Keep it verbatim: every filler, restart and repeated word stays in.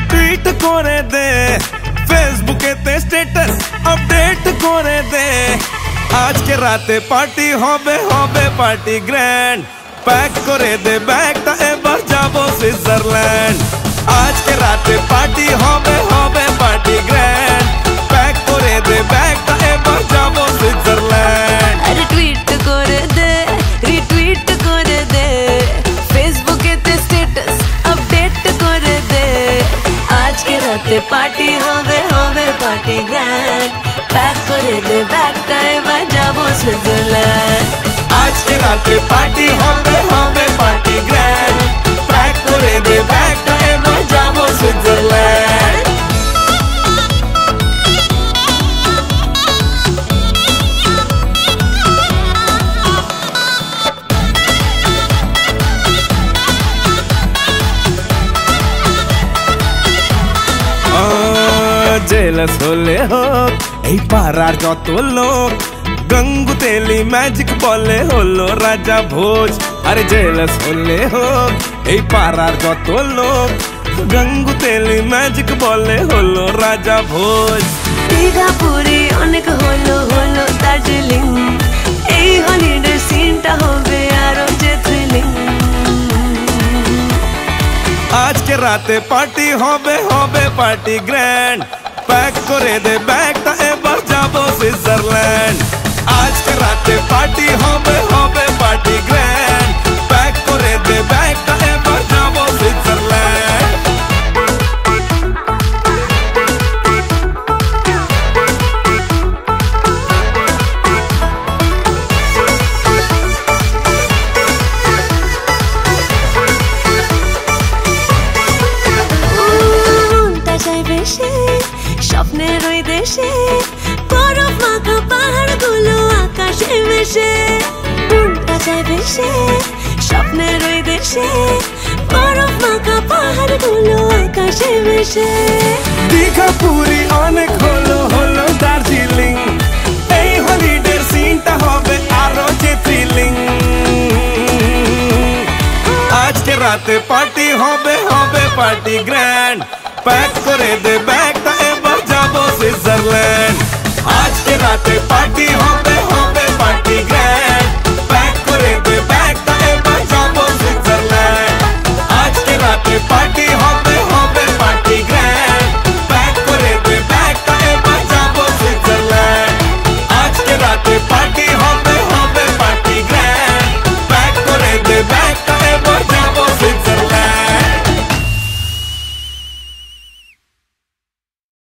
Tweet করে দে, ফেসবুকেতে status update করে দে। আজকে রাতে পার্টি হবে, হবে পার্টি গ্র্যান্ড। প্যাক করে দে ব্যাগটা, এবার যাবো সুইজারল্যান্ড। আজকে রাতে পার্টি হবে, হবে পার্টি গ্র্যান্ড। প্যাক করে দে ব্যাগটা, এবার যাবো সুইজারল্যান্ড। আরে টুইট করে দে, রিটুইট করে দে, ফেসবুকেতে স্ট্যাটাস আপডেট করে দে। আজকে রাতে পার্টি হবে, হবে পার্টি গ্র্যান্ড। প্যাক করে দে ব্যাগটা, এবার যাবো সুইজারল্যান্ড। আজকে রাতে পার্টি হবে, হবে পার্টি গ্র্যান্ড। প্যাক করে দে ব্যাগটা, এবার যাবো সুইজারল্যান্ড। জেলাস হলে হোক এই পাড়ার যত লোক, গঙ্গু তেলি ম্যাজিক বলে হলো রাজা ভোজ। আরে জেলাস হলে হোক এই পাড়ার যত লোক, গঙ্গু তেলি ম্যাজিক বলে হলো রাজা ভোজ। দীঘা পুরী অনেক হলো, হলো দার্জিলিং, এই হলিডে সিনটা হবে আরো যে থ্রিলিং। আজকে রাতে পার্টি হবে, হবে পার্টি গ্র্যান্ড। প্যাক করে দে ব্যাগটা, এবার যাবো সুইজারল্যান্ড। আজকে রাতে পার্টি হবে, হবে পার্টি গ্র্যান্ড। প্যাক করে দে ব্যাগটা, এবার যাবো সুইজারল্যান্ড। স্বপ্নের ওই দেশে বরফ মাখা পাহাড় গুলো আকাশে ভেসে। মনটা চায় ভেসে স্বপ্নের ওই দেশে, বরফ মাখা পাহাড় গুলো আকাশে ভেসে। দীঘা পুরী অনেক হলো, হলো দার্জিলিং, এই হলিডের সিনটা হবে আরো যে থ্রিলিং। আজকে রাতে পার্টি হবে, হবে পার্টি গ্র্যান্ড। প্যাক করে দে ব্যাগটা, এবার যাবো সুইজারল্যান্ড। আজকে রাতে পার্টি হবে,